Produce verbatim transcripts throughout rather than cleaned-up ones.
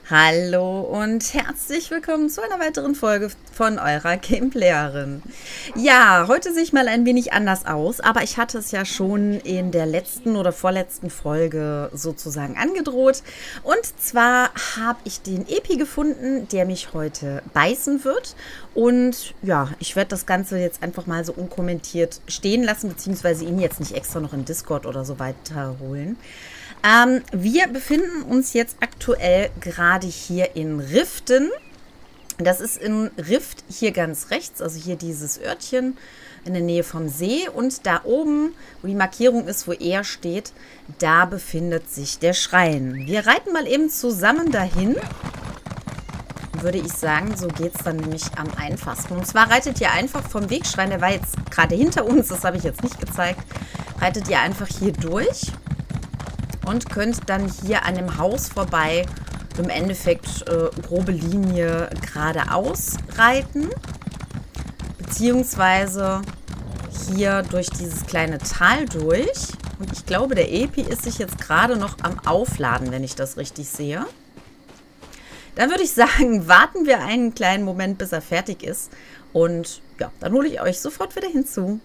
Hallo und herzlich willkommen zu einer weiteren Folge von eurer Gameplayerin. Ja, heute sehe ich mal ein wenig anders aus, aber ich hatte es ja schon in der letzten oder vorletzten Folge sozusagen angedroht. Und zwar habe ich den Epi gefunden, der mich heute beißen wird. Und ja, ich werde das Ganze jetzt einfach mal so unkommentiert stehen lassen, beziehungsweise ihn jetzt nicht extra noch in Discord oder so weiterholen. Ähm, wir befinden uns jetzt aktuell gerade hier in Riften. Das ist in Rift hier ganz rechts, also hier dieses Örtchen in der Nähe vom See. Und da oben, wo die Markierung ist, wo er steht, da befindet sich der Schrein. Wir reiten mal eben zusammen dahin, würde ich sagen. So geht es dann nämlich am einfachsten. Und zwar reitet ihr einfach vom Wegschrein, der war jetzt gerade hinter uns, das habe ich jetzt nicht gezeigt, reitet ihr einfach hier durch. Und könnt dann hier an dem Haus vorbei im Endeffekt äh, grobe Linie geradeaus reiten. Beziehungsweise hier durch dieses kleine Tal durch. Und ich glaube, der Epi ist sich jetzt gerade noch am Aufladen, wenn ich das richtig sehe. Dann würde ich sagen, warten wir einen kleinen Moment, bis er fertig ist. Und ja, dann hole ich euch sofort wieder hinzu.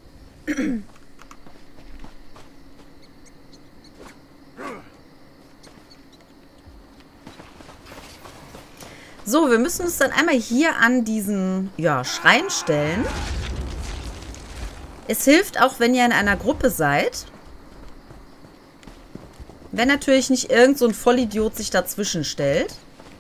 So, wir müssen uns dann einmal hier an diesen ja, Schrein stellen. Es hilft auch, wenn ihr in einer Gruppe seid. Wenn natürlich nicht irgend so ein Vollidiot sich dazwischen stellt.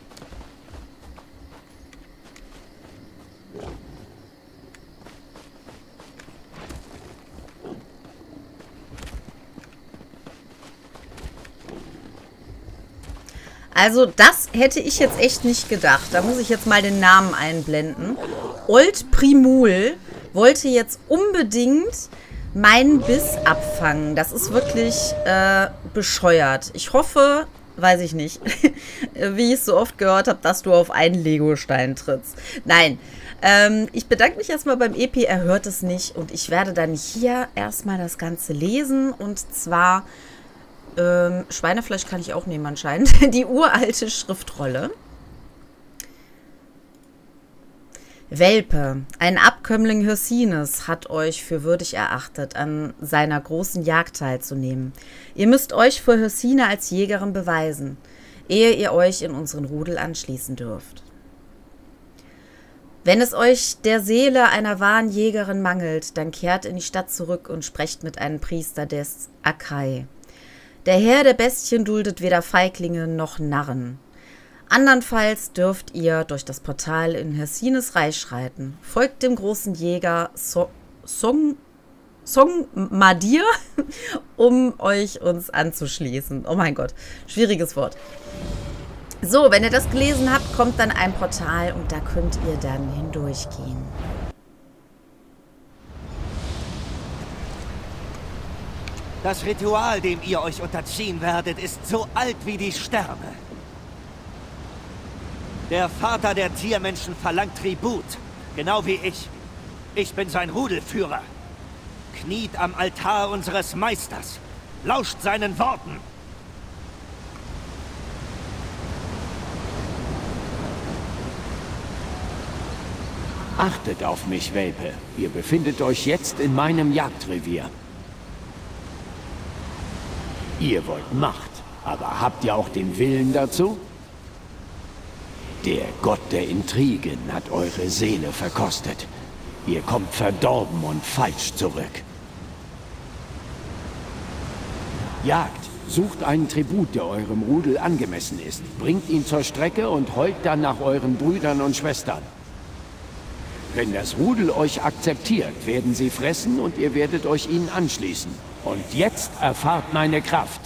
Also das hätte ich jetzt echt nicht gedacht. Da muss ich jetzt mal den Namen einblenden. Old Primul wollte jetzt unbedingt meinen Biss abfangen. Das ist wirklich äh, bescheuert. Ich hoffe, weiß ich nicht, wie ich es so oft gehört habe, dass du auf einen Legostein trittst. Nein, ähm, ich bedanke mich erstmal beim Epi, er hört es nicht. Und ich werde dann hier erstmal das Ganze lesen. Und zwar... Ähm, Schweinefleisch kann ich auch nehmen anscheinend. Die uralte Schriftrolle. Welpe, ein Abkömmling Hyrsines hat euch für würdig erachtet, an seiner großen Jagd teilzunehmen. Ihr müsst euch vor Hyrsine als Jägerin beweisen, ehe ihr euch in unseren Rudel anschließen dürft. Wenn es euch der Seele einer wahren Jägerin mangelt, dann kehrt in die Stadt zurück und sprecht mit einem Priester des Akai. Der Herr der Bestien duldet weder Feiglinge noch Narren. Andernfalls dürft ihr durch das Portal in Hyrsines Reich schreiten. Folgt dem großen Jäger so Song, Song Madir, um euch uns anzuschließen. Oh mein Gott, schwieriges Wort. So, wenn ihr das gelesen habt, kommt dann ein Portal und da könnt ihr dann hindurchgehen. Das Ritual, dem ihr euch unterziehen werdet, ist so alt wie die Sterne. Der Vater der Tiermenschen verlangt Tribut, genau wie ich. Ich bin sein Rudelführer. Kniet am Altar unseres Meisters. Lauscht seinen Worten. Achtet auf mich, Welpe. Ihr befindet euch jetzt in meinem Jagdrevier. Ihr wollt Macht, aber habt ihr auch den Willen dazu? Der Gott der Intrigen hat eure Seele verkostet. Ihr kommt verdorben und falsch zurück. Jagt, sucht einen Tribut, der eurem Rudel angemessen ist. Bringt ihn zur Strecke und heult dann nach euren Brüdern und Schwestern. Wenn das Rudel euch akzeptiert, werden sie fressen und ihr werdet euch ihnen anschließen. Und jetzt erfahrt meine Kraft.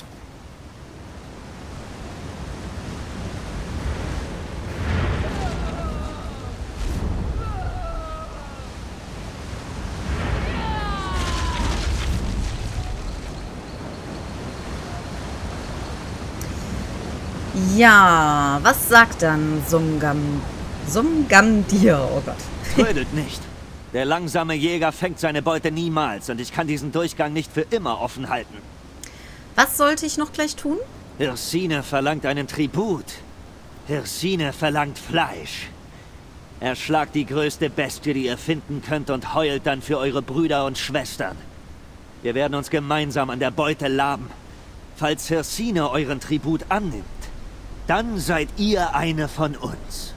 Ja, was sagt dann Sungam... Sumgamdir? Oh Gott. Trödelt nicht. Der langsame Jäger fängt seine Beute niemals und ich kann diesen Durchgang nicht für immer offen halten. Was sollte ich noch gleich tun? Hyrsine verlangt einen Tribut. Hirsine verlangt Fleisch. Erschlagt die größte Bestie, die ihr finden könnt, und heult dann für eure Brüder und Schwestern. Wir werden uns gemeinsam an der Beute laben. Falls Hirsine euren Tribut annimmt, dann seid ihr eine von uns.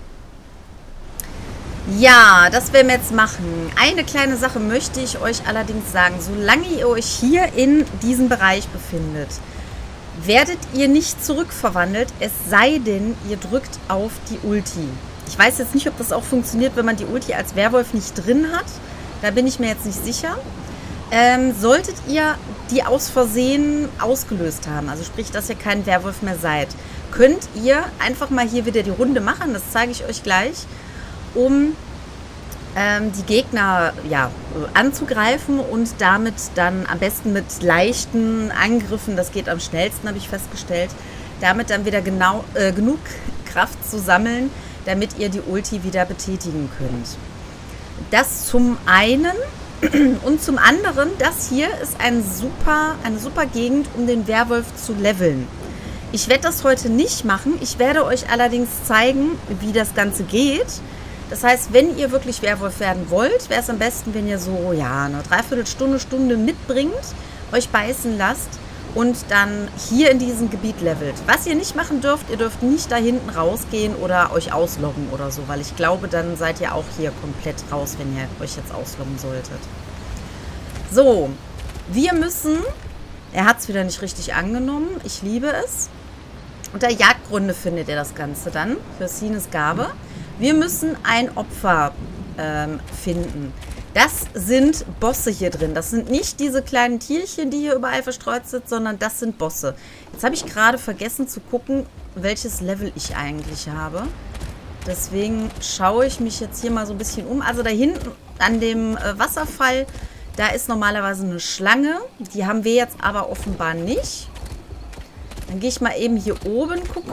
Ja, das werden wir jetzt machen. Eine kleine Sache möchte ich euch allerdings sagen. Solange ihr euch hier in diesem Bereich befindet, werdet ihr nicht zurückverwandelt, es sei denn, ihr drückt auf die Ulti. Ich weiß jetzt nicht, ob das auch funktioniert, wenn man die Ulti als Werwolf nicht drin hat. Da bin ich mir jetzt nicht sicher. Ähm, solltet ihr die aus Versehen ausgelöst haben, also sprich, dass ihr kein Werwolf mehr seid, könnt ihr einfach mal hier wieder die Runde machen, das zeige ich euch gleich, um ähm, die Gegner ja, anzugreifen und damit dann am besten mit leichten Angriffen, das geht am schnellsten, habe ich festgestellt, damit dann wieder genau, äh, genug Kraft zu sammeln, damit ihr die Ulti wieder betätigen könnt. Das zum einen. Und zum anderen, das hier ist ein super, eine super Gegend, um den Werwolf zu leveln. Ich werde das heute nicht machen. Ich werde euch allerdings zeigen, wie das Ganze geht. Das heißt, wenn ihr wirklich Werwolf werden wollt, wäre es am besten, wenn ihr so ja, eine Dreiviertelstunde, Stunde mitbringt, euch beißen lasst und dann hier in diesem Gebiet levelt. Was ihr nicht machen dürft, ihr dürft nicht da hinten rausgehen oder euch ausloggen oder so, weil ich glaube, dann seid ihr auch hier komplett raus, wenn ihr euch jetzt ausloggen solltet. So, wir müssen, er hat es wieder nicht richtig angenommen, ich liebe es. Unter Jagdgründe findet ihr das Ganze dann, für Sines Gabe. Wir müssen ein Opfer ähm, finden. Das sind Bosse hier drin. Das sind nicht diese kleinen Tierchen, die hier überall verstreut sind, sondern das sind Bosse. Jetzt habe ich gerade vergessen zu gucken, welches Level ich eigentlich habe. Deswegen schaue ich mich jetzt hier mal so ein bisschen um. Also da hinten an dem äh, Wasserfall, da ist normalerweise eine Schlange. Die haben wir jetzt aber offenbar nicht. Dann gehe ich mal eben hier oben gucken.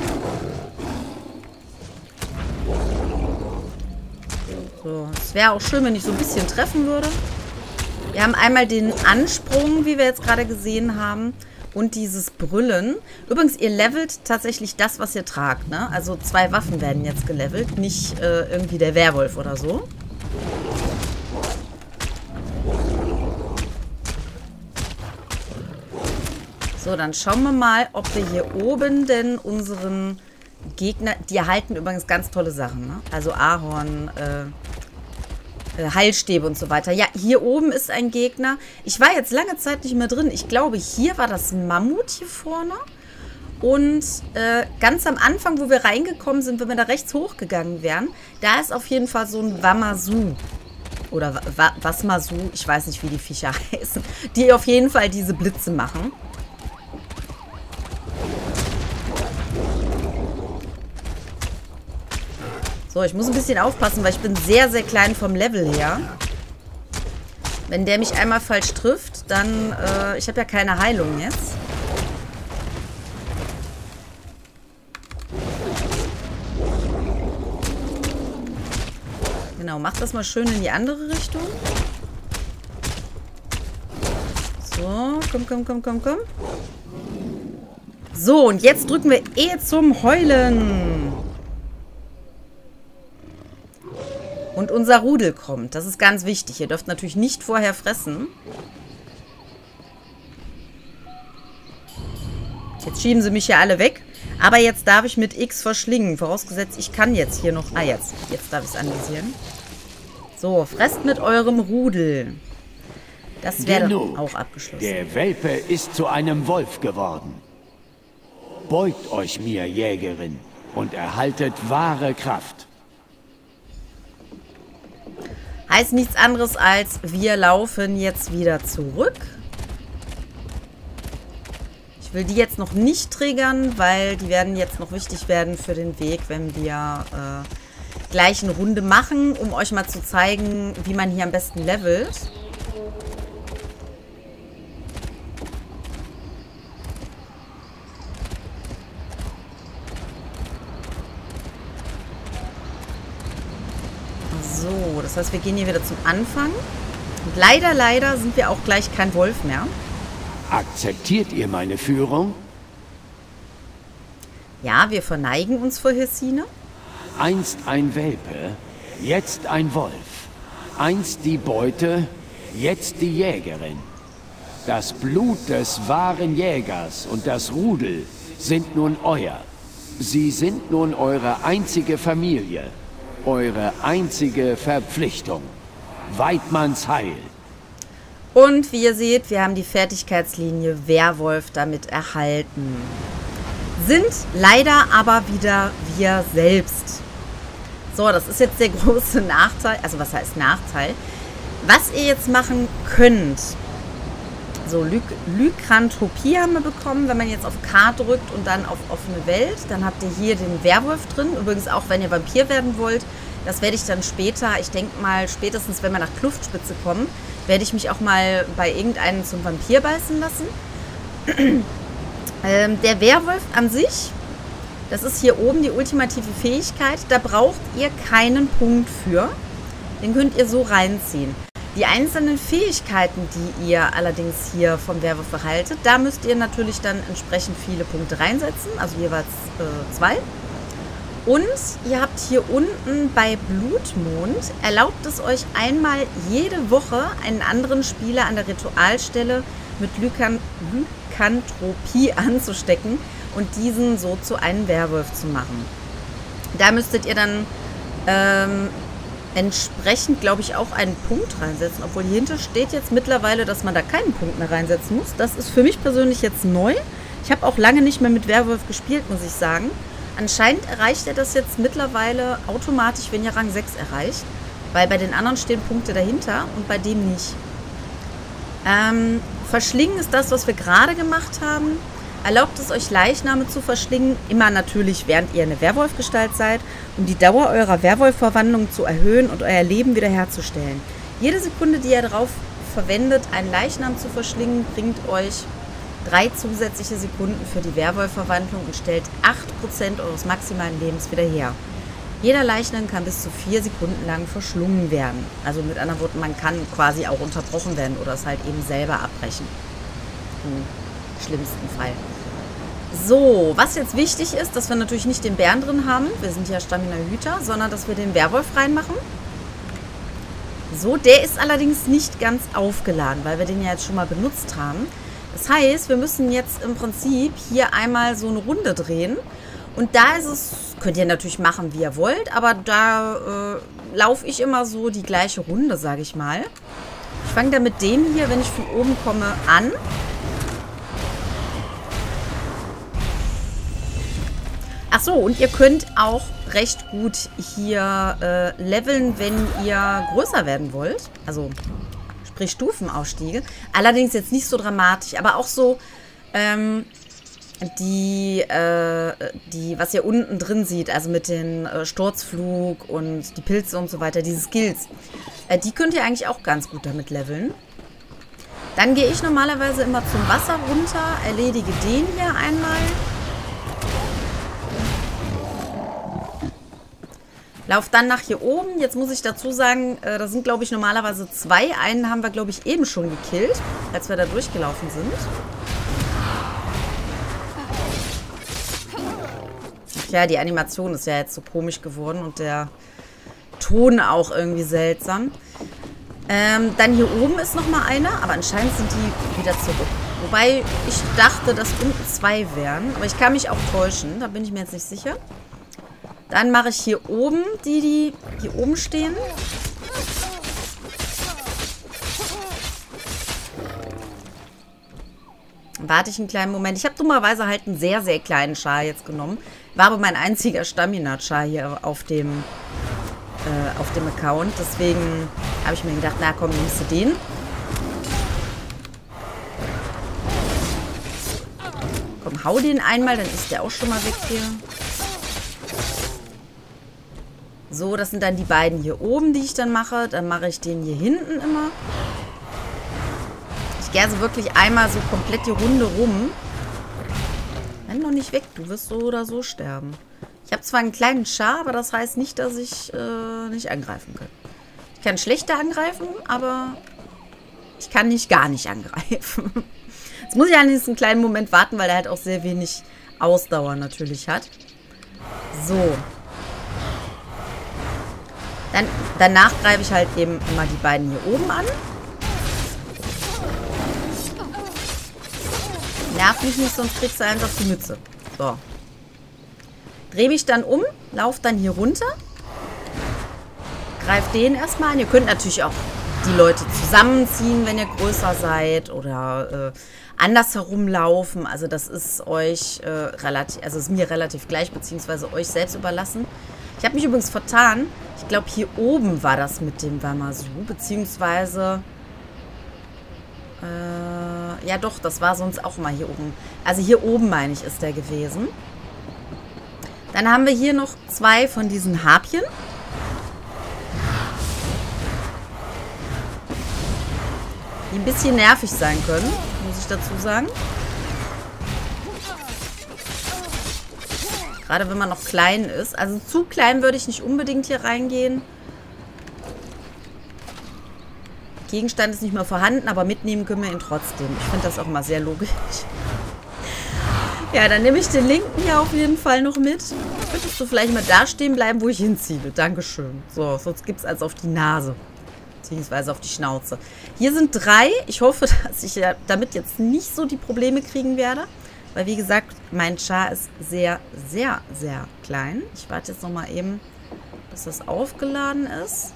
So, es wäre auch schön, wenn ich so ein bisschen treffen würde. Wir haben einmal den Ansprung, wie wir jetzt gerade gesehen haben, und dieses Brüllen. Übrigens, ihr levelt tatsächlich das, was ihr tragt, ne? Also zwei Waffen werden jetzt gelevelt, nicht äh, irgendwie der Werwolf oder so. So, dann schauen wir mal, ob wir hier oben denn unseren Gegner, die erhalten übrigens ganz tolle Sachen, ne? Also Ahorn, äh, äh, Heilstäbe und so weiter. Ja, hier oben ist ein Gegner. Ich war jetzt lange Zeit nicht mehr drin. Ich glaube, hier war das Mammut hier vorne. Und äh, ganz am Anfang, wo wir reingekommen sind, wenn wir da rechts hochgegangen wären, da ist auf jeden Fall so ein Wamasu. Oder Wasmasu, ich weiß nicht, wie die Viecher heißen. Die auf jeden Fall diese Blitze machen. So, ich muss ein bisschen aufpassen, weil ich bin sehr, sehr klein vom Level her. Wenn der mich einmal falsch trifft, dann... Äh, ich habe ja keine Heilung jetzt. Genau, mach das mal schön in die andere Richtung. So, komm, komm, komm, komm, komm. So, und jetzt drücken wir E zum Heulen. Und unser Rudel kommt. Das ist ganz wichtig. Ihr dürft natürlich nicht vorher fressen. Jetzt schieben sie mich ja alle weg. Aber jetzt darf ich mit X verschlingen. Vorausgesetzt, ich kann jetzt hier noch... Ah, jetzt. Jetzt darf ich es anvisieren. So, fresst mit eurem Rudel. Das wäre dann auch abgeschlossen. Der Welpe ist zu einem Wolf geworden. Beugt euch mir, Jägerin, und erhaltet wahre Kraft. Heißt nichts anderes als, wir laufen jetzt wieder zurück. Ich will die jetzt noch nicht triggern, weil die werden jetzt noch wichtig werden für den Weg, wenn wir äh, gleich eine Runde machen, um euch mal zu zeigen, wie man hier am besten levelt. So, das heißt, wir gehen hier wieder zum Anfang. Und leider, leider sind wir auch gleich kein Wolf mehr. Akzeptiert ihr meine Führung? Ja, wir verneigen uns vor Hesine. Einst ein Welpe, jetzt ein Wolf. Einst die Beute, jetzt die Jägerin. Das Blut des wahren Jägers und das Rudel sind nun euer. Sie sind nun eure einzige Familie, eure einzige Verpflichtung. Weidmanns Heil. Und wie ihr seht, wir haben die Fertigkeitslinie Werwolf damit erhalten. Sind leider aber wieder wir selbst. So, das ist jetzt der große Nachteil. Also was heißt Nachteil? Was ihr jetzt machen könnt. So, Ly Lykanthropie haben wir bekommen. Wenn man jetzt auf K drückt und dann auf offene Welt, dann habt ihr hier den Werwolf drin. Übrigens auch, wenn ihr Vampir werden wollt. Das werde ich dann später, ich denke mal spätestens, wenn wir nach Kluftspitze kommen, werde ich mich auch mal bei irgendeinem zum Vampir beißen lassen. ähm, der Werwolf an sich, das ist hier oben die ultimative Fähigkeit. Da braucht ihr keinen Punkt für. Den könnt ihr so reinziehen. Die einzelnen Fähigkeiten, die ihr allerdings hier vom Werwolf erhaltet, da müsst ihr natürlich dann entsprechend viele Punkte reinsetzen, also jeweils äh, zwei. Und ihr habt hier unten bei Blutmond, erlaubt es euch einmal jede Woche einen anderen Spieler an der Ritualstelle mit Lykan Lykanthropie anzustecken und diesen so zu einem Werwolf zu machen. Da müsstet ihr dann ähm, entsprechend, glaube ich, auch einen Punkt reinsetzen, obwohl hier hinter steht jetzt mittlerweile, dass man da keinen Punkt mehr reinsetzen muss. Das ist für mich persönlich jetzt neu. Ich habe auch lange nicht mehr mit Werwolf gespielt, muss ich sagen. Anscheinend erreicht er das jetzt mittlerweile automatisch, wenn ihr Rang sechs erreicht, weil bei den anderen stehen Punkte dahinter und bei dem nicht. Ähm, verschlingen ist das, was wir gerade gemacht haben. Erlaubt es euch, Leichname zu verschlingen, immer natürlich, während ihr eine Werwolfgestalt seid, um die Dauer eurer Werwolfverwandlung zu erhöhen und euer Leben wiederherzustellen. Jede Sekunde, die ihr darauf verwendet, einen Leichnam zu verschlingen, bringt euch drei zusätzliche Sekunden für die Werwolfverwandlung und stellt acht Prozent eures maximalen Lebens wieder her. Jeder Leichnam kann bis zu vier Sekunden lang verschlungen werden. Also mit anderen Worten, man kann quasi auch unterbrochen werden oder es halt eben selber abbrechen. Im schlimmsten Fall. So, was jetzt wichtig ist, dass wir natürlich nicht den Bären drin haben. Wir sind ja Stamina-Hüter, sondern dass wir den Werwolf reinmachen. So, der ist allerdings nicht ganz aufgeladen, weil wir den ja jetzt schon mal benutzt haben. Das heißt, wir müssen jetzt im Prinzip hier einmal so eine Runde drehen. Und da ist es, könnt ihr natürlich machen, wie ihr wollt, aber da äh, laufe ich immer so die gleiche Runde, sage ich mal. Ich fange da mit dem hier, wenn ich von oben komme, an. Ach so, und ihr könnt auch recht gut hier äh, leveln, wenn ihr größer werden wollt. Also sprich Stufenaufstiege. Allerdings jetzt nicht so dramatisch, aber auch so ähm, die, äh, die, was ihr unten drin seht, also mit den äh, Sturzflug und die Pilze und so weiter, diese Skills, äh, die könnt ihr eigentlich auch ganz gut damit leveln. Dann gehe ich normalerweise immer zum Wasser runter, erledige den hier einmal. Lauf dann nach hier oben. Jetzt muss ich dazu sagen, äh, da sind, glaube ich, normalerweise zwei. Einen haben wir, glaube ich, eben schon gekillt, als wir da durchgelaufen sind. Ach ja, die Animation ist ja jetzt so komisch geworden und der Ton auch irgendwie seltsam. Ähm, dann hier oben ist nochmal einer, aber anscheinend sind die wieder zurück. Wobei ich dachte, dass unten zwei wären, aber ich kann mich auch täuschen, da bin ich mir jetzt nicht sicher. Dann mache ich hier oben die, die hier oben stehen. Dann warte ich einen kleinen Moment. Ich habe dummerweise halt einen sehr, sehr kleinen Char jetzt genommen. War aber mein einziger Stamina-Char hier auf dem, äh, auf dem Account. Deswegen habe ich mir gedacht, na komm, nimmst du den. Komm, hau den einmal, dann ist der auch schon mal weg hier. So, das sind dann die beiden hier oben, die ich dann mache. Dann mache ich den hier hinten immer. Ich gehe also wirklich einmal so komplett die Runde rum. Renn noch nicht weg, du wirst so oder so sterben. Ich habe zwar einen kleinen Char, aber das heißt nicht, dass ich äh, nicht angreifen kann. Ich kann schlechter angreifen, aber ich kann nicht gar nicht angreifen. Jetzt muss ich allerdings einen kleinen Moment warten, weil er halt auch sehr wenig Ausdauer natürlich hat. So. Dann, danach greife ich halt eben immer die beiden hier oben an. Nerv mich nicht, sonst kriegst du eins auf die Mütze. So. Drehe mich dann um, laufe dann hier runter. Greift den erstmal an. Ihr könnt natürlich auch die Leute zusammenziehen, wenn ihr größer seid. Oder äh, andersherum laufen. Also das ist euch äh, relativ, also ist mir relativ gleich, beziehungsweise euch selbst überlassen. Ich habe mich übrigens vertan. Ich glaube, hier oben war das mit dem Wamasu, beziehungsweise äh, ja doch, das war sonst auch mal hier oben. Also hier oben, meine ich, ist der gewesen. Dann haben wir hier noch zwei von diesen Harpien. Die ein bisschen nervig sein können, muss ich dazu sagen. Gerade wenn man noch klein ist. Also zu klein würde ich nicht unbedingt hier reingehen. Gegenstand ist nicht mehr vorhanden, aber mitnehmen können wir ihn trotzdem. Ich finde das auch mal sehr logisch. Ja, dann nehme ich den linken hier auf jeden Fall noch mit. Könntest du vielleicht mal da stehen bleiben, wo ich hinziele. Dankeschön. So, sonst gibt es als auf die Nase. Beziehungsweise auf die Schnauze. Hier sind drei. Ich hoffe, dass ich ja damit jetzt nicht so die Probleme kriegen werde. Weil, wie gesagt, mein Char ist sehr, sehr, sehr klein. Ich warte jetzt nochmal eben, bis das aufgeladen ist.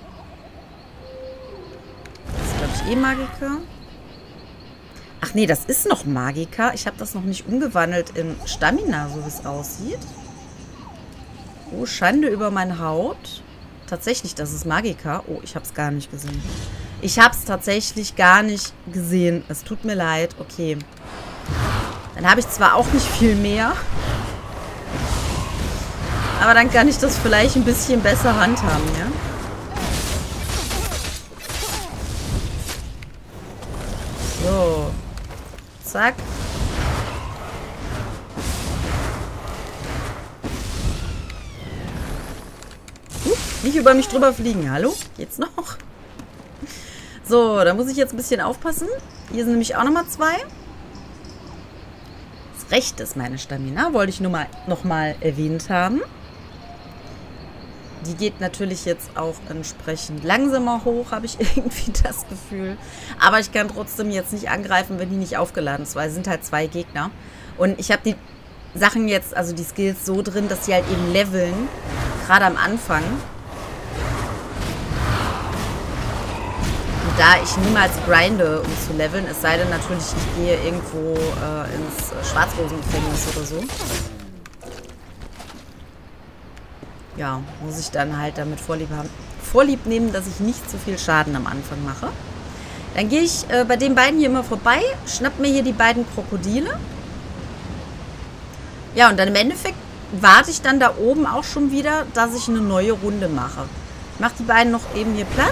Das ist, glaube ich, eh Magiker. Ach nee, das ist noch Magiker. Ich habe das noch nicht umgewandelt in Stamina, so wie es aussieht. Oh, Schande über meine Haut. Tatsächlich, das ist Magiker. Oh, ich habe es gar nicht gesehen. Ich habe es tatsächlich gar nicht gesehen. Es tut mir leid. Okay. Dann habe ich zwar auch nicht viel mehr. Aber dann kann ich das vielleicht ein bisschen besser handhaben, ja? So. Zack. Uh, nicht über mich drüber fliegen. Hallo? Geht's noch? So, da muss ich jetzt ein bisschen aufpassen. Hier sind nämlich auch nochmal zwei. Das rechte ist meine Stamina. Wollte ich nur mal nochmal erwähnt haben. Die geht natürlich jetzt auch entsprechend langsamer hoch, habe ich irgendwie das Gefühl. Aber ich kann trotzdem jetzt nicht angreifen, wenn die nicht aufgeladen ist, weil es sind halt zwei Gegner. Und ich habe die Sachen jetzt, also die Skills so drin, dass sie halt eben leveln, gerade am Anfang. Und da ich niemals grinde, um zu leveln, es sei denn natürlich, ich gehe irgendwo äh, ins Schwarzrosengefängnis oder so. Ja, muss ich dann halt damit Vorlieb, haben, Vorlieb nehmen, dass ich nicht zu viel Schaden am Anfang mache. Dann gehe ich äh, bei den beiden hier immer vorbei, schnapp mir hier die beiden Krokodile. Ja, und dann im Endeffekt warte ich dann da oben auch schon wieder, dass ich eine neue Runde mache. Ich mache die beiden noch eben hier platt.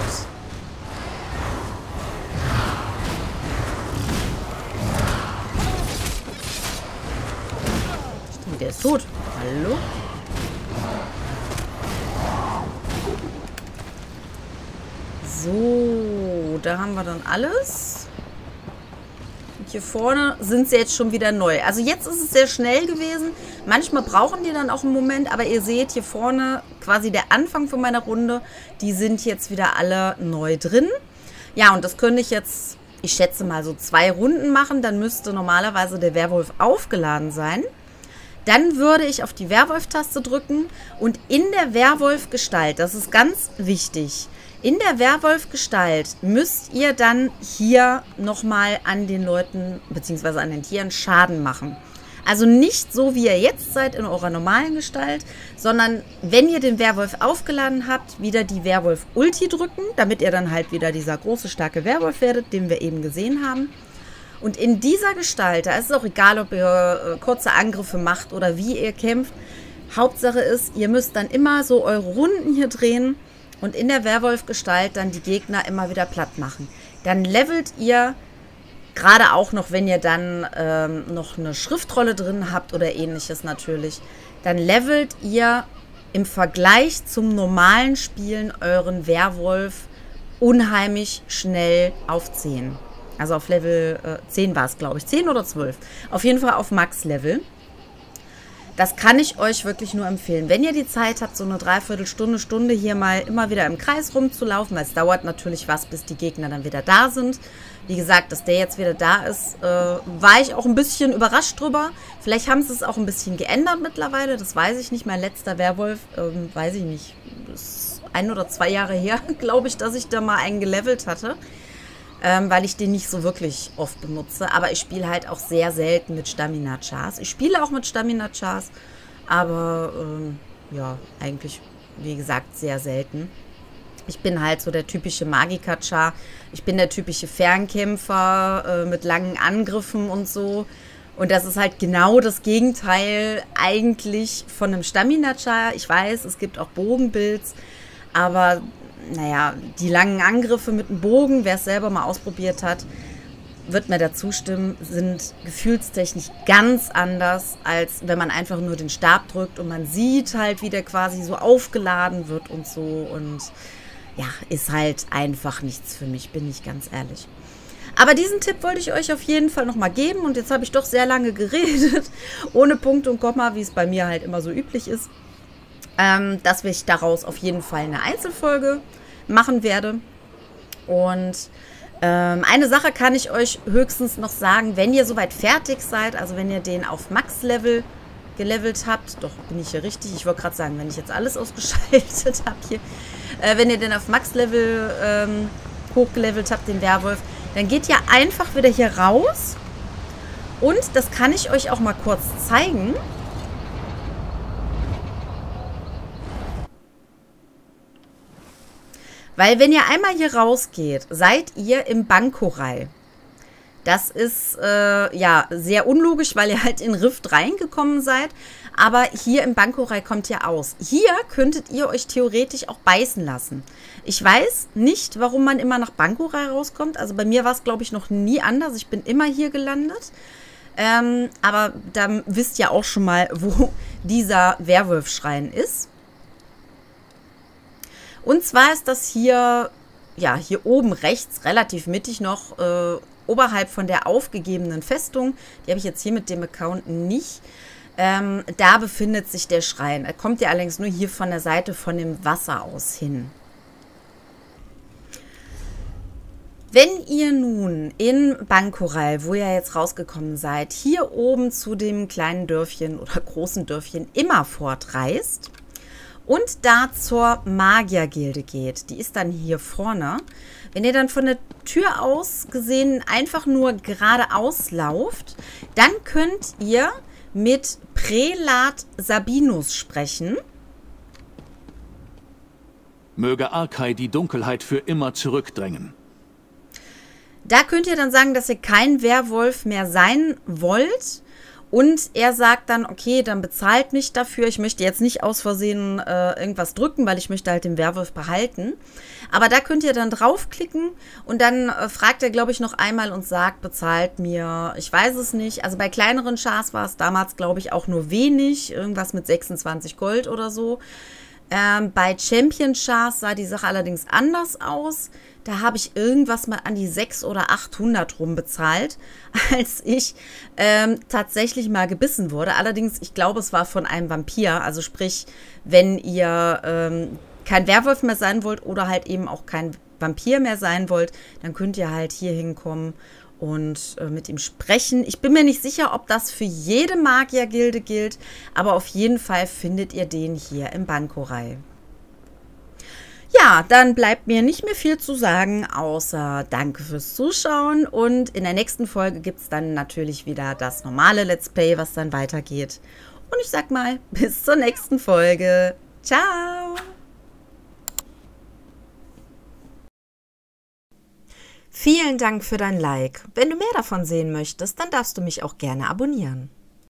Stimmt, der ist tot. Hallo? So, da haben wir dann alles. Und hier vorne sind sie jetzt schon wieder neu. Also jetzt ist es sehr schnell gewesen. Manchmal brauchen die dann auch einen Moment, aber ihr seht hier vorne quasi der Anfang von meiner Runde. Die sind jetzt wieder alle neu drin. Ja, und das könnte ich jetzt, ich schätze mal, so zwei Runden machen. Dann müsste normalerweise der Werwolf aufgeladen sein. Dann würde ich auf die Werwolf-Taste drücken und in der Werwolf-Gestalt, das ist ganz wichtig, in der Werwolf-Gestalt müsst ihr dann hier nochmal an den Leuten bzw. an den Tieren Schaden machen. Also nicht so, wie ihr jetzt seid in eurer normalen Gestalt, sondern wenn ihr den Werwolf aufgeladen habt, wieder die Werwolf-Ulti drücken, damit ihr dann halt wieder dieser große, starke Werwolf werdet, den wir eben gesehen haben. Und in dieser Gestalt, da ist es auch egal, ob ihr äh, kurze Angriffe macht oder wie ihr kämpft. Hauptsache ist, ihr müsst dann immer so eure Runden hier drehen und in der Werwolf-Gestalt dann die Gegner immer wieder platt machen. Dann levelt ihr, gerade auch noch, wenn ihr dann ähm, noch eine Schriftrolle drin habt oder ähnliches natürlich, dann levelt ihr im Vergleich zum normalen Spielen euren Werwolf unheimlich schnell auf zehn. Also auf Level äh, zehn war es, glaube ich. zehn oder zwölf. Auf jeden Fall auf Max-Level. Das kann ich euch wirklich nur empfehlen. Wenn ihr die Zeit habt, so eine Dreiviertelstunde, Stunde hier mal immer wieder im Kreis rumzulaufen, weil es dauert natürlich was, bis die Gegner dann wieder da sind. Wie gesagt, dass der jetzt wieder da ist, äh, war ich auch ein bisschen überrascht drüber. Vielleicht haben sie es auch ein bisschen geändert mittlerweile, das weiß ich nicht. Mein letzter Werwolf, ähm, weiß ich nicht, das ist ein oder zwei Jahre her, glaube ich, dass ich da mal einen gelevelt hatte. Ähm, weil ich den nicht so wirklich oft benutze. Aber ich spiele halt auch sehr selten mit Stamina-Chars. Ich spiele auch mit Stamina-Chars, aber ähm, ja, eigentlich, wie gesagt, sehr selten. Ich bin halt so der typische Magika-Char. Ich bin der typische Fernkämpfer äh, mit langen Angriffen und so. Und das ist halt genau das Gegenteil eigentlich von einem Stamina-Char. Ich weiß, es gibt auch Bogenbuilds, aber naja, die langen Angriffe mit dem Bogen, wer es selber mal ausprobiert hat, wird mir dazu stimmen, sind gefühlstechnisch ganz anders, als wenn man einfach nur den Stab drückt und man sieht halt, wie der quasi so aufgeladen wird und so. Und ja, ist halt einfach nichts für mich, bin ich ganz ehrlich. Aber diesen Tipp wollte ich euch auf jeden Fall nochmal geben. Und jetzt habe ich doch sehr lange geredet, ohne Punkt und Komma, wie es bei mir halt immer so üblich ist. Ähm, dass ich daraus auf jeden Fall eine Einzelfolge machen werde. Und ähm, eine Sache kann ich euch höchstens noch sagen, wenn ihr soweit fertig seid, also wenn ihr den auf Max-Level gelevelt habt, doch, bin ich hier richtig, ich wollte gerade sagen, wenn ich jetzt alles ausgeschaltet habe hier, äh, wenn ihr den auf Max-Level ähm, hochgelevelt habt, den Werwolf, dann geht ihr einfach wieder hier raus und das kann ich euch auch mal kurz zeigen. Weil wenn ihr einmal hier rausgeht, seid ihr im Bankorai. Das ist äh, ja sehr unlogisch, weil ihr halt in Rift reingekommen seid. Aber hier im Bankorai kommt ihr aus. Hier könntet ihr euch theoretisch auch beißen lassen. Ich weiß nicht, warum man immer nach Bankorai rauskommt. Also bei mir war es, glaube ich, noch nie anders. Ich bin immer hier gelandet. Ähm, aber dann wisst ihr auch schon mal, wo dieser Werwolfschrein ist. Und zwar ist das hier, ja, hier oben rechts, relativ mittig noch, äh, oberhalb von der aufgegebenen Festung. Die habe ich jetzt hier mit dem Account nicht. Ähm, da befindet sich der Schrein. Er kommt ja allerdings nur hier von der Seite von dem Wasser aus hin. Wenn ihr nun in Bankorai, wo ihr jetzt rausgekommen seid, hier oben zu dem kleinen Dörfchen oder großen Dörfchen Immerfort reist und da zur Magiergilde geht, die ist dann hier vorne. Wenn ihr dann von der Tür aus gesehen einfach nur geradeaus lauft, dann könnt ihr mit Prälat Sabinus sprechen. Möge Arkai die Dunkelheit für immer zurückdrängen. Da könnt ihr dann sagen, dass ihr kein Werwolf mehr sein wollt. Und er sagt dann, okay, dann bezahlt mich dafür. Ich möchte jetzt nicht aus Versehen äh, irgendwas drücken, weil ich möchte halt den Werwolf behalten. Aber da könnt ihr dann draufklicken und dann äh, fragt er, glaube ich, noch einmal und sagt, bezahlt mir, ich weiß es nicht. Also bei kleineren Chars war es damals, glaube ich, auch nur wenig. Irgendwas mit sechsundzwanzig Gold oder so. Ähm, bei Champion Chars sah die Sache allerdings anders aus. Da habe ich irgendwas mal an die sechshundert oder achthundert rum bezahlt, als ich ähm, tatsächlich mal gebissen wurde. Allerdings, ich glaube, es war von einem Vampir. Also sprich, wenn ihr ähm, kein Werwolf mehr sein wollt oder halt eben auch kein Vampir mehr sein wollt, dann könnt ihr halt hier hinkommen und äh, mit ihm sprechen. Ich bin mir nicht sicher, ob das für jede Magiergilde gilt, aber auf jeden Fall findet ihr den hier im Bankorai. Ja, dann bleibt mir nicht mehr viel zu sagen, außer danke fürs Zuschauen. Und in der nächsten Folge gibt es dann natürlich wieder das normale Let's Play, was dann weitergeht. Und ich sag mal, bis zur nächsten Folge. Ciao! Vielen Dank für dein Like. Wenn du mehr davon sehen möchtest, dann darfst du mich auch gerne abonnieren.